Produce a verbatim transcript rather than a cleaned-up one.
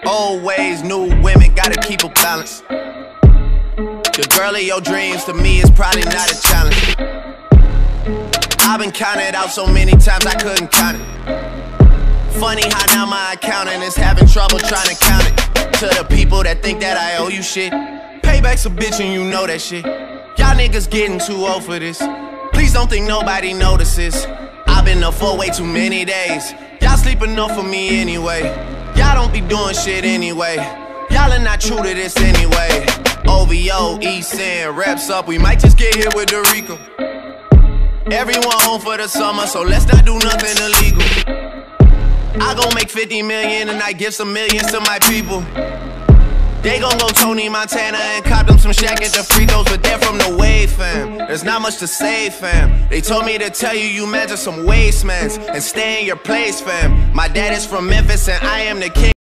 Old ways, new women, gotta keep a balance. The girl of your dreams to me is probably not a challenge. I've been counted out so many times I couldn't count it. Funny how now my accountant is having trouble trying to count it. To the people that think that I owe you shit, payback's a bitch and you know that shit. Y'all niggas getting too old for this. Please don't think nobody notices. I've been up for way too many days. Y'all sleep enough for me anyway. Y'all don't be doing shit anyway. Y'all are not true to this anyway. O V O, East End, reps up, we might just get here with Dorico. Everyone home for the summer, so let's not do nothing illegal. I gon' make fifty million and I give some millions to my people. They gon' go Tony Montana and cop them some Shaq at the free throws, but they're from the wave, fam. There's not much to say, fam. They told me to tell you you measure some wastemans and stay in your place, fam. My dad is from Memphis and I am the king.